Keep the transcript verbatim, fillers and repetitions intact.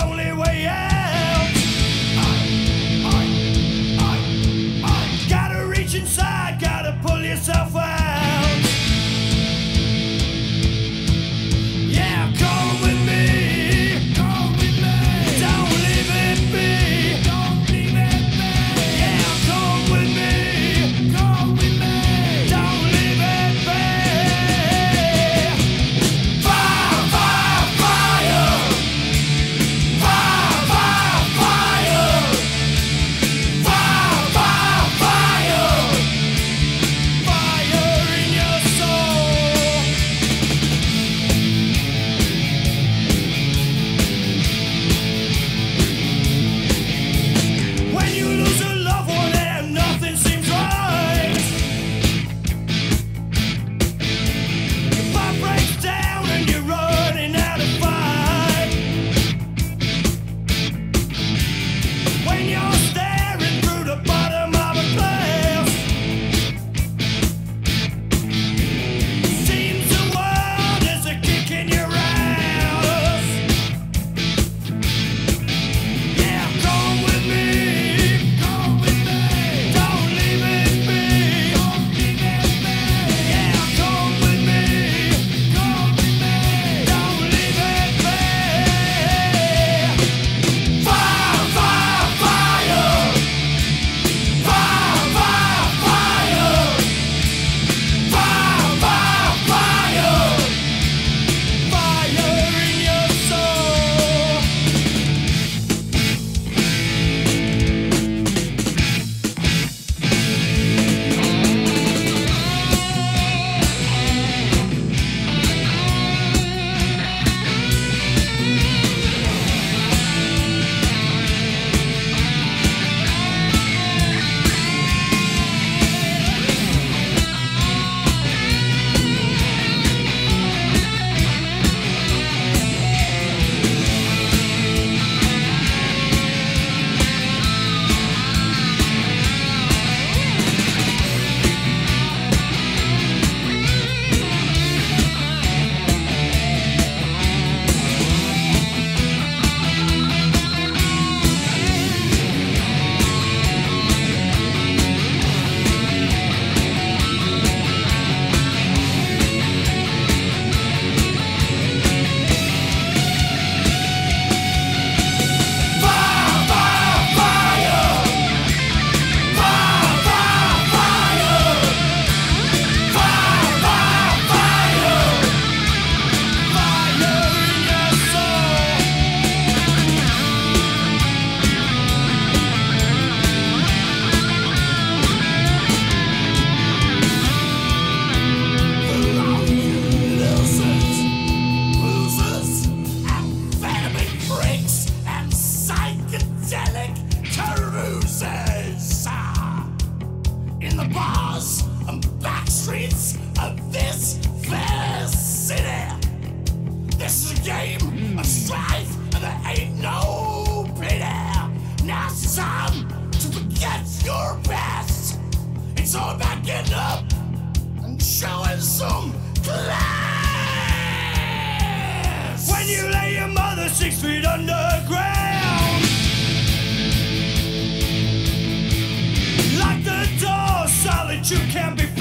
only way out. I, I, I, I. Gotta reach inside, gotta pull yourself out. Yeah, come with me. Come with me. Don't leave it be. Don't leave it be. Yeah, come with me. Come with me. Don't leave it be. Fire, fire, fire. Fire, fire, fire. Fire, fire, fire. Fire in your soul. When you lose a loved one and nothing seems right, the pop breaks down and you're running out of fight. When you're staring through the bottom of a glass, seems the world is a kick in your ass. Yeah, come with me. Come with me. Don't leave it be. Don't leave it be. Yeah, come with me. Come with me. Don't leave it be. Fire, fire, fire. Fire, fire, fire. Fire, fire, fire. Fire in your soul. Fire, fire, fire. Fire, fire, fire. Fire, fire, fire. Fire in your soul. Losers, losers, amphetamine freaks, and psychedelic carousers. Ah, in the bars and back streets of this fair city. This is a game of strife, and there ain't no pity. Now it's time to forget your past. It's all about getting up and showing some class. When you lay your mother six feet underground, like the door solid, you can't be